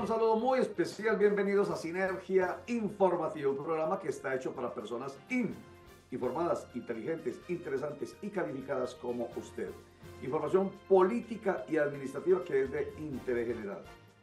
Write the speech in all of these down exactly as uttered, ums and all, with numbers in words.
un saludo muy especial. Bienvenidos a Sinergia Informativa, un programa que está hecho para personas in, informadas, inteligentes, interesantes y calificadas como usted. Información política y administrativa que es de interés general.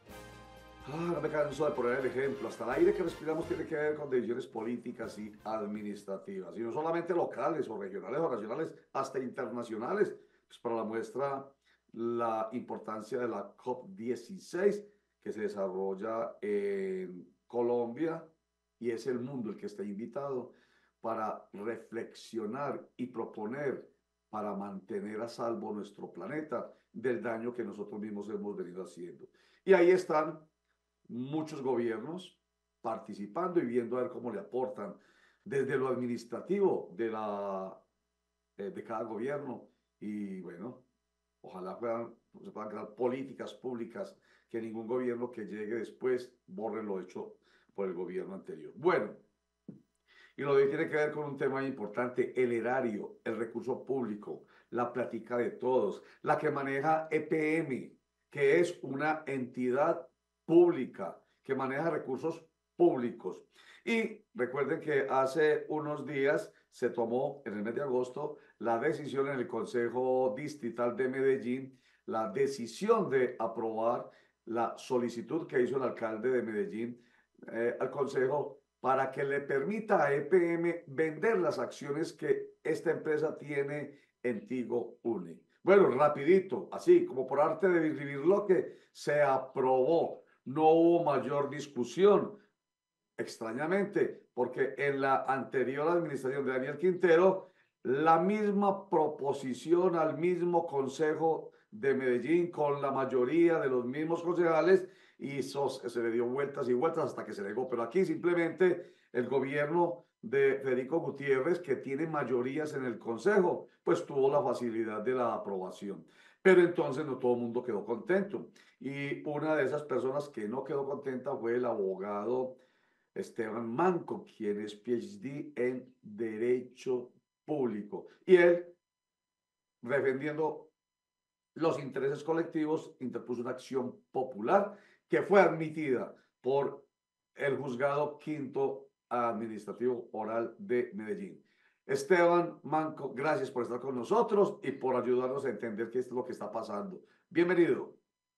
Ah, no me canso de poner el ejemplo. Hasta el aire que respiramos tiene que ver con decisiones políticas y administrativas. Y no solamente locales o regionales o nacionales, hasta internacionales. Pues para la muestra, la importancia de la COP dieciséis que se desarrolla en Colombia y es el mundo el que está invitado para reflexionar y proponer para mantener a salvo nuestro planeta del daño que nosotros mismos hemos venido haciendo. Y ahí están muchos gobiernos participando y viendo a ver cómo le aportan desde lo administrativo de, la, eh, de cada gobierno y bueno, ojalá puedan, se puedan crear políticas públicas que ningún gobierno que llegue después borre lo hecho por el gobierno anterior. Bueno, y lo de hoy tiene que ver con un tema importante, el erario, el recurso público, la plática de todos, la que maneja E P M, que es una entidad pública que maneja recursos públicos. Y recuerden que hace unos días se tomó en el mes de agosto la decisión en el Consejo Distrital de Medellín, la decisión de aprobar la solicitud que hizo el alcalde de Medellín eh, al Consejo para que le permita a E P M vender las acciones que esta empresa tiene en Tigo Une. Bueno, rapidito, así como por arte de vivir lo que se aprobó. No hubo mayor discusión, extrañamente, porque en la anterior administración de Daniel Quintero, la misma proposición al mismo Consejo de Medellín con la mayoría de los mismos concejales y eso se le dio vueltas y vueltas hasta que se negó. Pero aquí simplemente el gobierno de Federico Gutiérrez, que tiene mayorías en el Consejo, pues tuvo la facilidad de la aprobación. Pero entonces no todo el mundo quedó contento. Y una de esas personas que no quedó contenta fue el abogado Esteban Manco, quien es P H D en Derecho Público. Y él, defendiendo los intereses colectivos, interpuso una acción popular que fue admitida por el juzgado quinto administrativo oral de Medellín. Esteban Manco, gracias por estar con nosotros y por ayudarnos a entender qué es lo que está pasando. Bienvenido.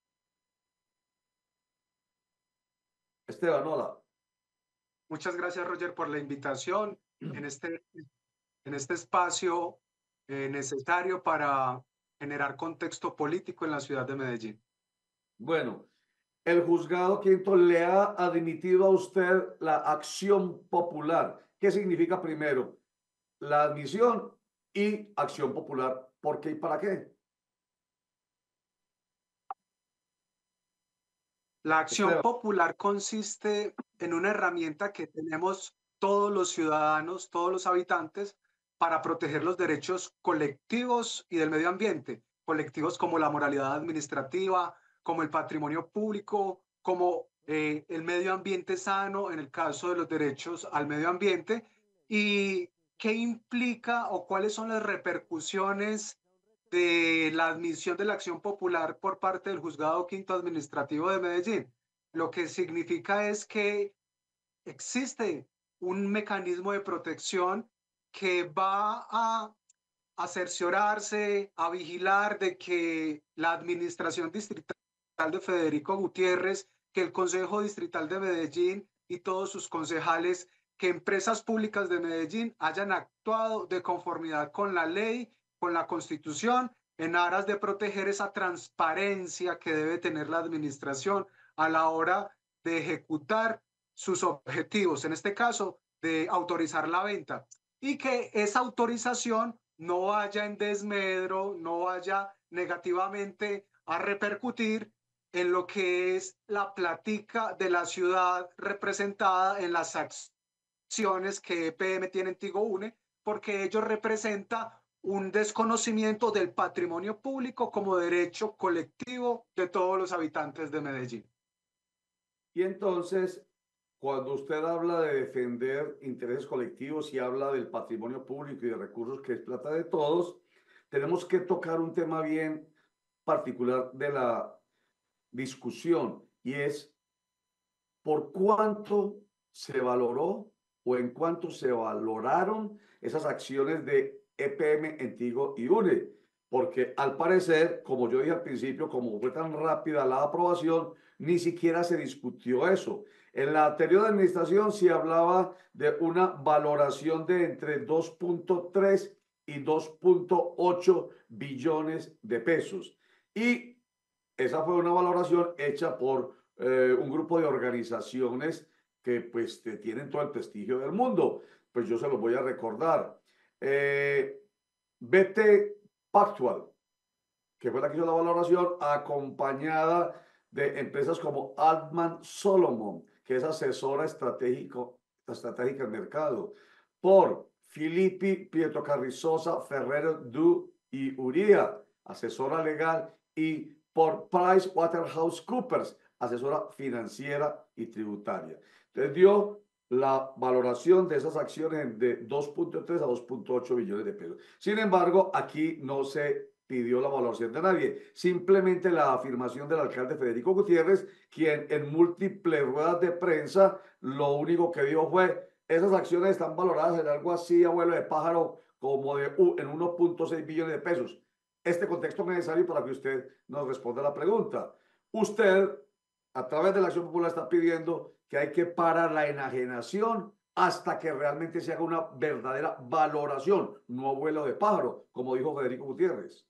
Esteban, hola. Muchas gracias, Roger, por la invitación en este, en este espacio eh, necesario para generar contexto político en la ciudad de Medellín. Bueno, el juzgado quinto le ha admitido a usted la acción popular. ¿Qué significa primero? La admisión y acción popular. ¿Por qué y para qué? La acción Esteban. popular consiste en una herramienta que tenemos todos los ciudadanos, todos los habitantes, para proteger los derechos colectivos y del medio ambiente, colectivos como la moralidad administrativa, como el patrimonio público, como eh, el medio ambiente sano, en el caso de los derechos al medio ambiente, y qué implica o cuáles son las repercusiones de la admisión de la acción popular por parte del Juzgado Quinto Administrativo de Medellín. Lo que significa es que existe un mecanismo de protección que va a, a cerciorarse, a vigilar de que la administración distrital de Federico Gutiérrez, que el Consejo Distrital de Medellín y todos sus concejales, que empresas públicas de Medellín hayan actuado de conformidad con la ley, con la Constitución, en aras de proteger esa transparencia que debe tener la administración a la hora de ejecutar sus objetivos, en este caso, de autorizar la venta, y que esa autorización no vaya en desmedro, no vaya negativamente a repercutir en lo que es la plática de la ciudad representada en las acciones que E P M tiene en Tigo Une, porque ello representa un desconocimiento del patrimonio público como derecho colectivo de todos los habitantes de Medellín. Y entonces, cuando usted habla de defender intereses colectivos y habla del patrimonio público y de recursos que es plata de todos, tenemos que tocar un tema bien particular de la discusión y es ¿por cuánto se valoró o en cuánto se valoraron esas acciones de E P M en Tigo y UNE? Porque al parecer, como yo dije al principio, como fue tan rápida la aprobación, ni siquiera se discutió eso. En la anterior administración se hablaba de una valoración de entre dos punto tres y dos punto ocho billones de pesos. Y esa fue una valoración hecha por eh, un grupo de organizaciones que pues tienen todo el prestigio del mundo. Pues yo se los voy a recordar. Eh, B T Pactual, que fue la que hizo la valoración, acompañada de empresas como Altman Solomon, que es asesora estratégico, estratégica del mercado, por Filippi Pietro Carrizosa, Ferrero Du y Uría, asesora legal, y por PricewaterhouseCoopers, asesora financiera y tributaria. Entonces dio la valoración de esas acciones de dos punto tres a dos punto ocho billones de pesos. Sin embargo, aquí no se pidió la valoración de nadie, simplemente la afirmación del alcalde Federico Gutiérrez, quien en múltiples ruedas de prensa lo único que dijo fue: esas acciones están valoradas en algo así, abuelo de pájaro, como de uh, en uno punto seis billones de pesos. Este contexto es necesario para que usted nos responda la pregunta. Usted, a través de la Acción Popular, está pidiendo que hay que parar la enajenación hasta que realmente se haga una verdadera valoración, no vuelo de pájaro, como dijo Federico Gutiérrez.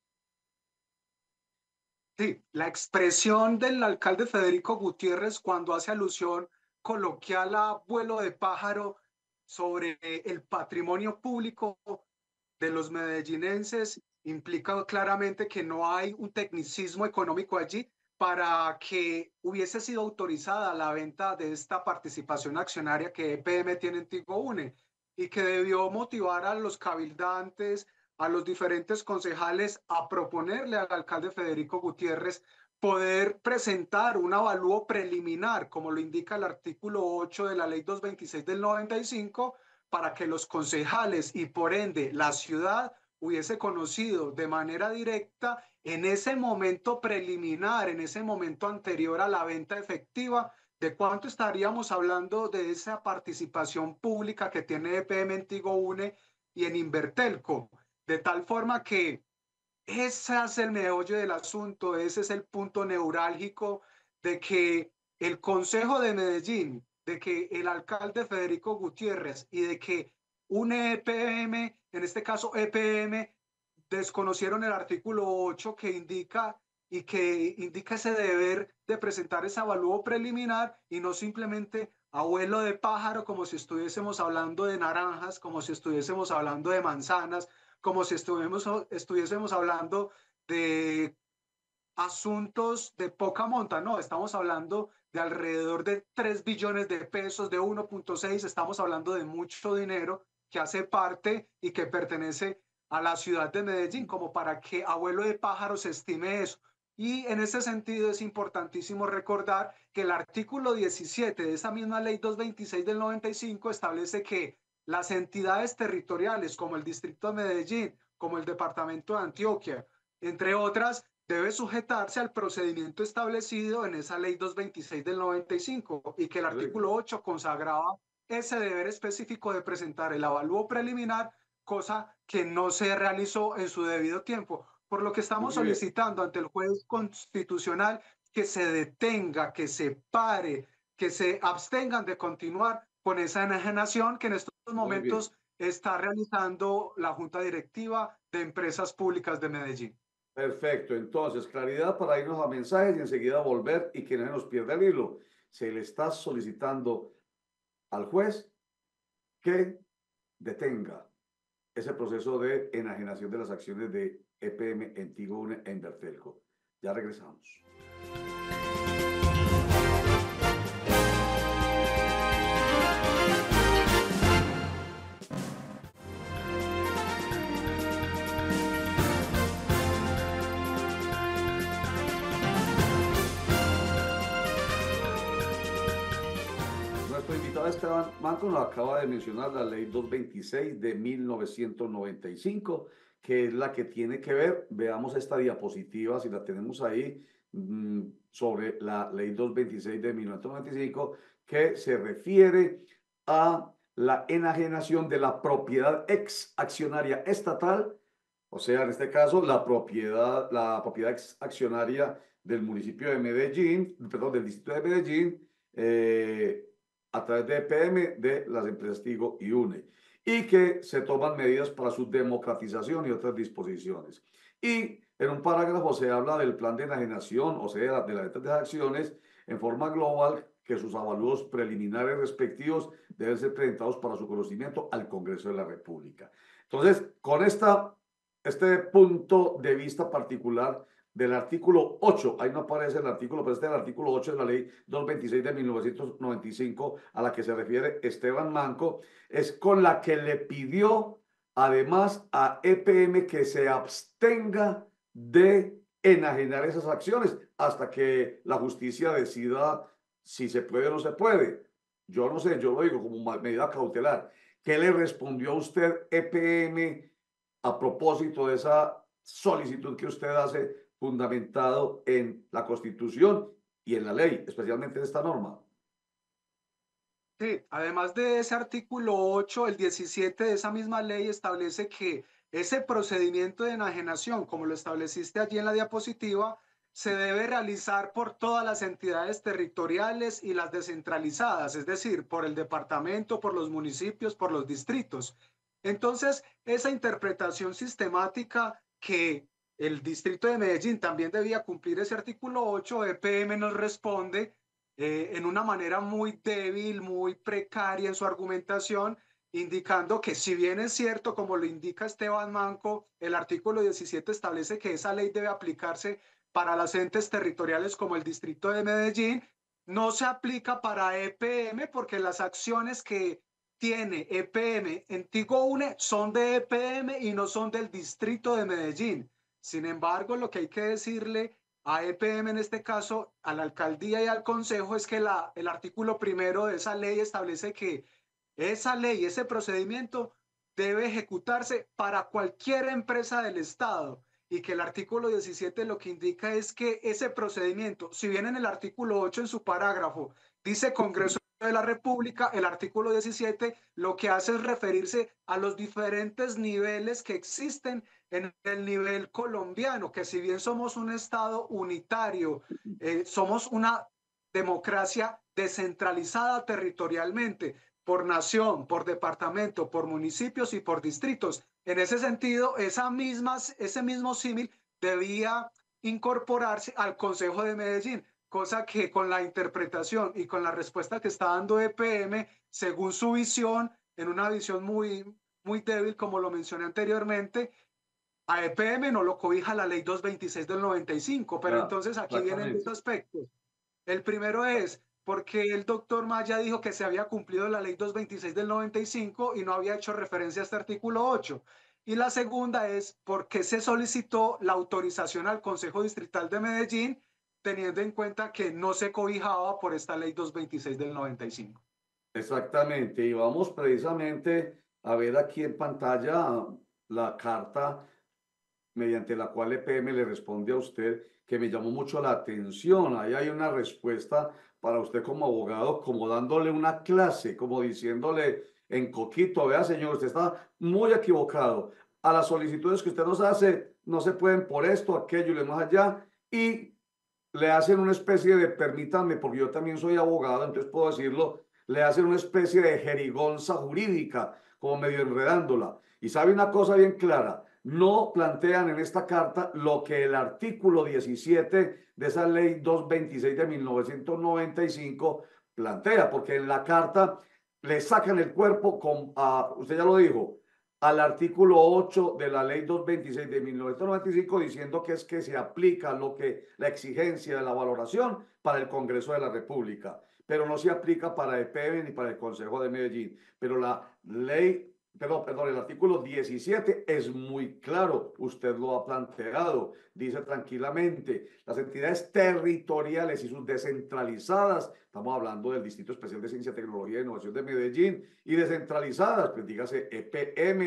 Sí, la expresión del alcalde Federico Gutiérrez cuando hace alusión coloquial a vuelo de pájaro sobre el patrimonio público de los medellinenses implica claramente que no hay un tecnicismo económico allí para que hubiese sido autorizada la venta de esta participación accionaria que E P M tiene en Tigo Une y que debió motivar a los cabildantes, a los diferentes concejales a proponerle al alcalde Federico Gutiérrez poder presentar un avalúo preliminar, como lo indica el artículo ocho de la ley doscientos veintiséis del noventa y cinco, para que los concejales y por ende la ciudad hubiese conocido de manera directa en ese momento preliminar, en ese momento anterior a la venta efectiva, de cuánto estaríamos hablando de esa participación pública que tiene E P M en Tigo Une y en Invertelco, de tal forma que ese es el meollo del asunto, ese es el punto neurálgico de que el Consejo de Medellín, de que el alcalde Federico Gutiérrez y de que un E P M, en este caso E P M, desconocieron el artículo ocho que indica y que indica ese deber de presentar ese avalúo preliminar y no simplemente a vuelo de pájaro, como si estuviésemos hablando de naranjas, como si estuviésemos hablando de manzanas, como si estuviésemos, estuviésemos hablando de asuntos de poca monta. No, estamos hablando de alrededor de tres billones de pesos, de uno punto seis, estamos hablando de mucho dinero que hace parte y que pertenece a la ciudad de Medellín, como para que a vuelo de pájaro se estime eso. Y en ese sentido es importantísimo recordar que el artículo diecisiete de esa misma ley doscientos veintiséis del noventa y cinco establece que las entidades territoriales como el Distrito de Medellín, como el Departamento de Antioquia, entre otras, debe sujetarse al procedimiento establecido en esa ley doscientos veintiséis del noventa y cinco y que el artículo ocho consagraba ese deber específico de presentar el avalúo preliminar, cosa que no se realizó en su debido tiempo. Por lo que estamos solicitando ante el juez constitucional que se detenga, que se pare, que se abstengan de continuar con esa enajenación que en estos momentos está realizando la Junta Directiva de Empresas Públicas de Medellín. Perfecto, entonces, claridad para irnos a mensajes y enseguida volver y que no nos pierda el hilo. Se le está solicitando al juez que detenga ese proceso de enajenación de las acciones de E P M en Tigo Une e Invertelco. Ya regresamos. Esteban Manco nos acaba de mencionar la ley doscientos veintiséis de mil novecientos noventa y cinco, que es la que tiene que ver, veamos esta diapositiva, si la tenemos ahí, mmm, sobre la ley doscientos veintiséis de mil novecientos noventa y cinco, que se refiere a la enajenación de la propiedad ex accionaria estatal, o sea, en este caso, la propiedad, la propiedad ex accionaria del municipio de Medellín, perdón, del distrito de Medellín, eh, a través de E P M de las empresas Tigo y UNE, y que se toman medidas para su democratización y otras disposiciones. Y en un parágrafo se habla del plan de enajenación, o sea, de las ventas de acciones en forma global, que sus avalúos preliminares respectivos deben ser presentados para su conocimiento al Congreso de la República. Entonces, con esta, este punto de vista particular del artículo ocho, ahí no aparece el artículo, pero este es el artículo ocho de la ley doscientos veintiséis de mil novecientos noventa y cinco, a la que se refiere Esteban Manco, es con la que le pidió además a E P M que se abstenga de enajenar esas acciones hasta que la justicia decida si se puede o no se puede. Yo no sé, yo lo digo como medida cautelar. ¿Qué le respondió a usted E P M a propósito de esa solicitud que usted hace fundamentado en la Constitución y en la ley, especialmente en esta norma? Sí, además de ese artículo ocho, el diecisiete de esa misma ley establece que ese procedimiento de enajenación, como lo estableciste allí en la diapositiva, se debe realizar por todas las entidades territoriales y las descentralizadas, es decir, por el departamento, por los municipios, por los distritos. Entonces, esa interpretación sistemática que el distrito de Medellín también debía cumplir ese artículo ocho, E P M nos responde eh, en una manera muy débil, muy precaria en su argumentación, indicando que si bien es cierto, como lo indica Esteban Manco, el artículo diecisiete establece que esa ley debe aplicarse para las entes territoriales como el distrito de Medellín, no se aplica para E P M porque las acciones que tiene E P M en Tigo UNE son de E P M y no son del distrito de Medellín. Sin embargo, lo que hay que decirle a E P M en este caso, a la alcaldía y al consejo, es que la, el artículo primero de esa ley establece que esa ley, ese procedimiento debe ejecutarse para cualquier empresa del Estado y que el artículo diecisiete lo que indica es que ese procedimiento, si bien en el artículo ocho en su parágrafo dice Congreso de la República, el artículo diecisiete lo que hace es referirse a los diferentes niveles que existen en el nivel colombiano, que si bien somos un Estado unitario, eh, somos una democracia descentralizada territorialmente, por nación, por departamento, por municipios y por distritos. En ese sentido, esa misma, ese mismo símil debía incorporarse al Consejo de Medellín, cosa que con la interpretación y con la respuesta que está dando E P M, según su visión, en una visión muy, muy débil, como lo mencioné anteriormente, a E P M no lo cobija la ley doscientos veintiséis del noventa y cinco, pero Ya, entonces aquí vienen dos exactamente. aspectos. El primero es porque el doctor Maya dijo que se había cumplido la ley doscientos veintiséis del noventa y cinco y no había hecho referencia a este artículo ocho. Y la segunda es porque se solicitó la autorización al Consejo Distrital de Medellín, teniendo en cuenta que no se cobijaba por esta ley doscientos veintiséis del noventa y cinco. Exactamente, y vamos precisamente a ver aquí en pantalla la carta mediante la cual E P M le responde a usted, que me llamó mucho la atención. Ahí hay una respuesta para usted como abogado, como dándole una clase, como diciéndole en coquito, vea señor, usted está muy equivocado. A las solicitudes que usted nos hace, no se pueden por esto, aquello y lo más allá, y le hacen una especie de, permítanme, porque yo también soy abogado, entonces puedo decirlo, le hacen una especie de jerigonza jurídica, como medio enredándola. Y sabe una cosa bien clara, no plantean en esta carta lo que el artículo diecisiete de esa ley doscientos veintiséis de mil novecientos noventa y cinco plantea, porque en la carta le sacan el cuerpo, con, a, usted ya lo dijo, al artículo ocho de la ley doscientos veintiséis de mil novecientos noventa y cinco, diciendo que es que se aplica lo que la exigencia de la valoración para el Congreso de la República, pero no se aplica para E P M ni para el Consejo de Medellín. Pero la ley, perdón, perdón, el artículo diecisiete es muy claro, usted lo ha planteado, dice tranquilamente, las entidades territoriales y sus descentralizadas, estamos hablando del Distrito Especial de Ciencia, Tecnología e Innovación de Medellín, y descentralizadas, pues dígase E P M,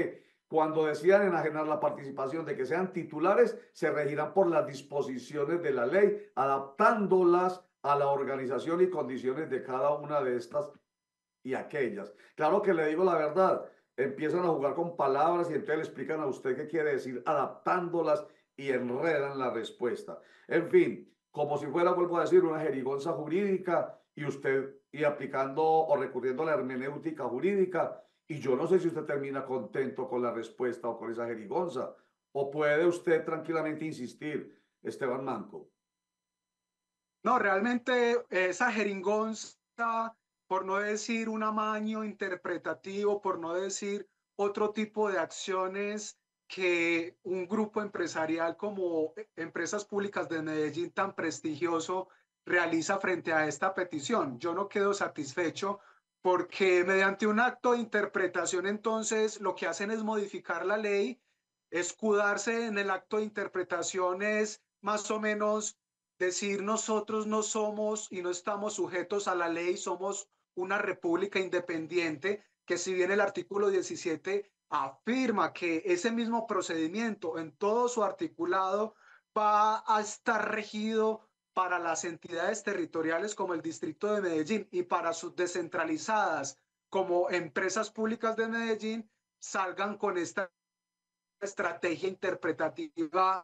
cuando decidan enajenar la participación de que sean titulares, se regirán por las disposiciones de la ley, adaptándolas a la organización y condiciones de cada una de estas y aquellas. Claro que le digo la verdad, empiezan a jugar con palabras y entonces le explican a usted qué quiere decir, adaptándolas y enredan la respuesta. En fin, como si fuera, vuelvo a decir, una jerigonza jurídica y usted, y aplicando o recurriendo a la hermenéutica jurídica, y yo no sé si usted termina contento con la respuesta o con esa jerigonza, o puede usted tranquilamente insistir, Esteban Manco. No, realmente esa jeringonza, por no decir un amaño interpretativo, por no decir otro tipo de acciones que un grupo empresarial como Empresas Públicas de Medellín tan prestigioso realiza frente a esta petición. Yo no quedo satisfecho porque mediante un acto de interpretación entonces lo que hacen es modificar la ley, escudarse en el acto de interpretación es más o menos decir nosotros no somos y no estamos sujetos a la ley, somos una república independiente, que si bien el artículo diecisiete afirma que ese mismo procedimiento en todo su articulado va a estar regido para las entidades territoriales como el Distrito de Medellín y para sus descentralizadas como Empresas Públicas de Medellín, salgan con esta estrategia interpretativa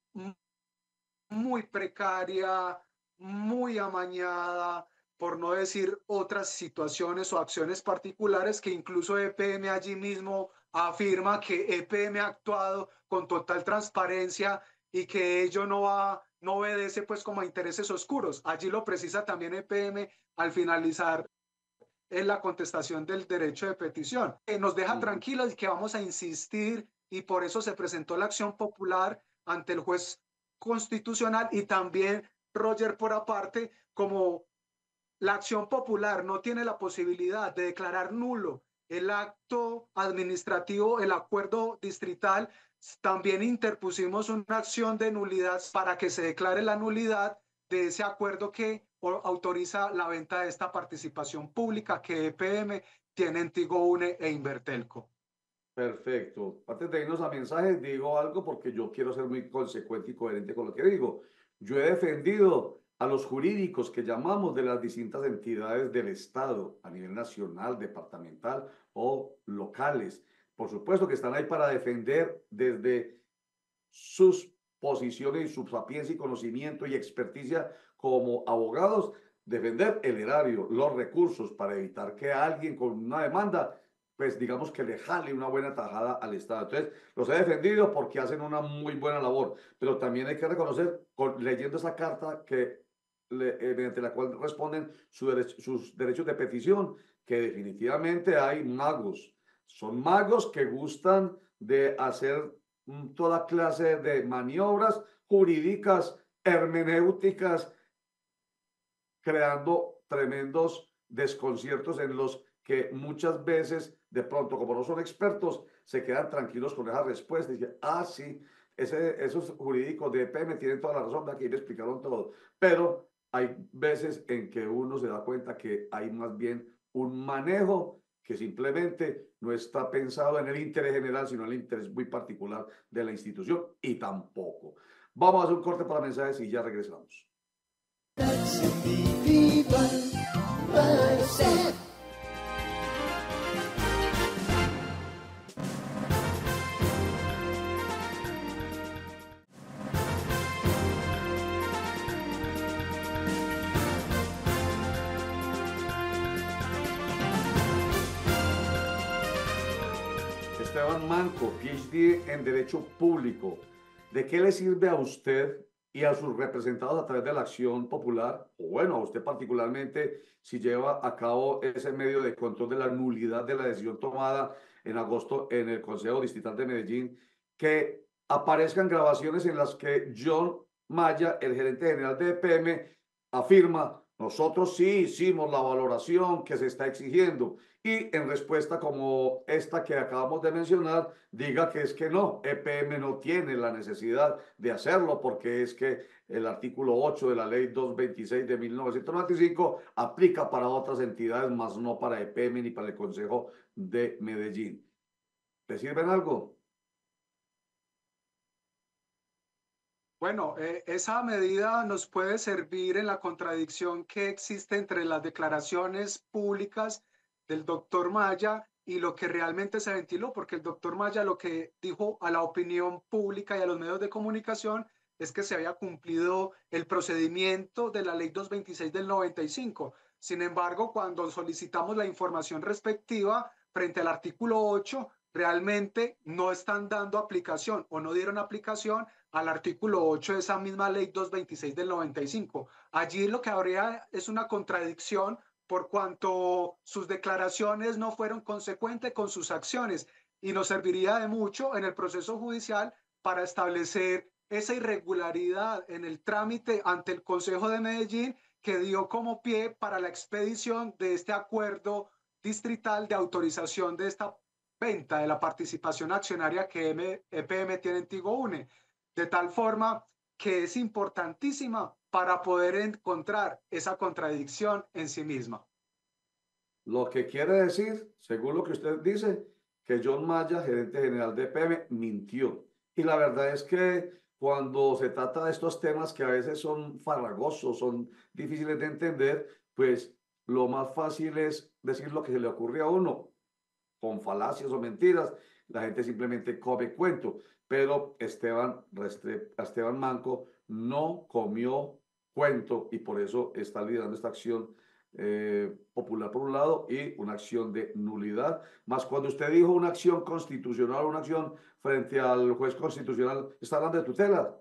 muy precaria, muy amañada, por no decir otras situaciones o acciones particulares que incluso E P M allí mismo afirma que E P M ha actuado con total transparencia y que ello no va, no obedece pues como a intereses oscuros. Allí lo precisa también E P M al finalizar en la contestación del derecho de petición. Eh, nos deja tranquilos y que vamos a insistir y por eso se presentó la acción popular ante el juez constitucional y también Roger por aparte, como la acción popular no tiene la posibilidad de declarar nulo el acto administrativo, el acuerdo distrital, también interpusimos una acción de nulidad para que se declare la nulidad de ese acuerdo que autoriza la venta de esta participación pública que E P M tiene en Tigo Une e Invertelco. Perfecto. Antes de irnos a mensajes, digo algo porque yo quiero ser muy consecuente y coherente con lo que digo. Yo he defendido a los jurídicos que llamamos de las distintas entidades del Estado, a nivel nacional, departamental o locales. Por supuesto que están ahí para defender desde sus posiciones y su sapiencia y conocimiento y experticia como abogados, defender el erario, los recursos para evitar que alguien con una demanda pues digamos que le jale una buena tajada al Estado. Entonces, los he defendido porque hacen una muy buena labor, pero también hay que reconocer, con, leyendo esa carta que le, eh, mediante la cual responden su derecho, sus derechos de petición, que definitivamente hay magos. Son magos que gustan de hacer mm, toda clase de maniobras jurídicas, hermenéuticas, creando tremendos desconciertos en los que muchas veces, de pronto, como no son expertos, se quedan tranquilos con esa respuesta y dicen, ah, sí, ese, esos jurídicos de E P M tienen toda la razón, de aquí me explicaron todo. Pero hay veces en que uno se da cuenta que hay más bien un manejo que simplemente no está pensado en el interés general, sino en el interés muy particular de la institución y tampoco. Vamos a hacer un corte para mensajes y ya regresamos. Esteban Manco, P H D en Derecho Público. ¿De qué le sirve a usted y a sus representados a través de la acción popular, o bueno, a usted particularmente, si lleva a cabo ese medio de control de la nulidad de la decisión tomada en agosto en el Consejo Distrital de Medellín, que aparezcan grabaciones en las que John Maya, el gerente general de E P M, afirma: nosotros sí hicimos la valoración que se está exigiendo, y en respuesta como esta que acabamos de mencionar, diga que es que no, E P M no tiene la necesidad de hacerlo porque es que el artículo ocho de la ley doscientos veintiséis de mil novecientos noventa y cinco aplica para otras entidades, más no para E P M ni para el Consejo de Medellín. ¿Le sirven algo? Bueno, eh, esa medida nos puede servir en la contradicción que existe entre las declaraciones públicas del doctor Maya y lo que realmente se ventiló, porque el doctor Maya lo que dijo a la opinión pública y a los medios de comunicación es que se había cumplido el procedimiento de la ley doscientos veintiséis del noventa y cinco. Sin embargo, cuando solicitamos la información respectiva frente al artículo ocho, realmente no están dando aplicación o no dieron aplicación al artículo ocho de esa misma ley doscientos veintiséis del noventa y cinco. Allí lo que habría es una contradicción por cuanto sus declaraciones no fueron consecuentes con sus acciones y nos serviría de mucho en el proceso judicial para establecer esa irregularidad en el trámite ante el Consejo de Medellín que dio como pie para la expedición de este acuerdo distrital de autorización de esta venta de la participación accionaria que E P M tiene en Tigo Une, de tal forma que es importantísima para poder encontrar esa contradicción en sí misma. Lo que quiere decir, según lo que usted dice, que John Maya, gerente general de E P M, mintió. Y la verdad es que cuando se trata de estos temas que a veces son farragosos, son difíciles de entender, pues lo más fácil es decir lo que se le ocurre a uno, con falacias o mentiras. La gente simplemente come cuento. Pero Esteban, Esteban Manco no comió cuento y por eso está liderando esta acción eh, popular por un lado y una acción de nulidad. Más cuando usted dijo una acción constitucional, una acción frente al juez constitucional, ¿está hablando de tutela?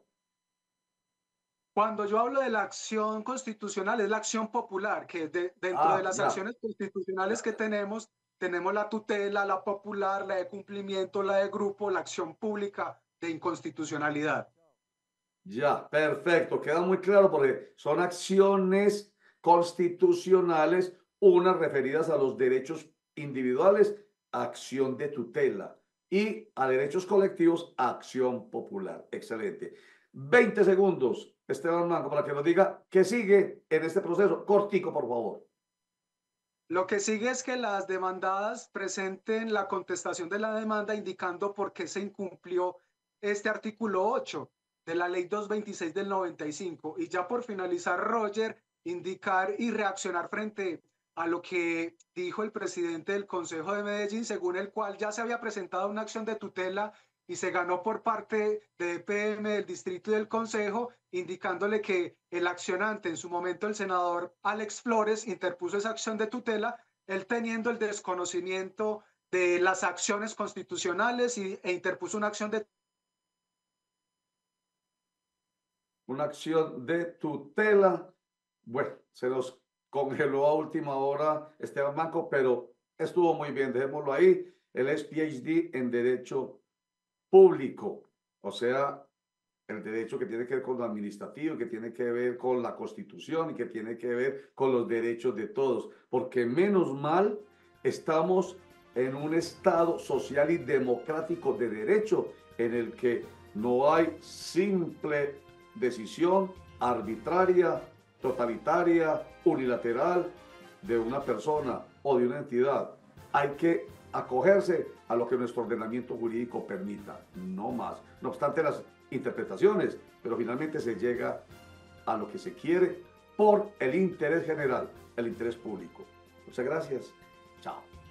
Cuando yo hablo de la acción constitucional, es la acción popular, que de, dentro de Ah, las ya, acciones constitucionales ya, que tenemos, tenemos la tutela, la popular, la de cumplimiento, la de grupo, la acción pública de inconstitucionalidad. ya, perfecto, queda muy claro porque son acciones constitucionales, unas referidas a los derechos individuales, acción de tutela, y a derechos colectivos, acción popular. Excelente. veinte segundos, Esteban Manco, para que nos diga qué sigue en este proceso. Cortico, por favor. Lo que sigue es que las demandadas presenten la contestación de la demanda indicando por qué se incumplió este artículo ocho de la ley doscientos veintiséis del noventa y cinco. Y ya por finalizar, Roger, indicar y reaccionar frente a lo que dijo el presidente del Consejo de Medellín, según el cual ya se había presentado una acción de tutela y se ganó por parte de E P M, del distrito y del consejo, indicándole que el accionante, en su momento el senador Alex Flores, interpuso esa acción de tutela, él teniendo el desconocimiento de las acciones constitucionales y, e interpuso una acción de Una acción de tutela. Bueno, se nos congeló a última hora Esteban Manco, pero estuvo muy bien, dejémoslo ahí. Él es P H D en Derecho Público, o sea, el derecho que tiene que ver con lo administrativo, que tiene que ver con la Constitución y que tiene que ver con los derechos de todos, porque menos mal estamos en un Estado social y democrático de derecho en el que no hay simple decisión arbitraria, totalitaria, unilateral de una persona o de una entidad. Hay que acogerse a lo que nuestro ordenamiento jurídico permita, no más. No obstante las interpretaciones, pero finalmente se llega a lo que se quiere por el interés general, el interés público. Muchas gracias. Chao.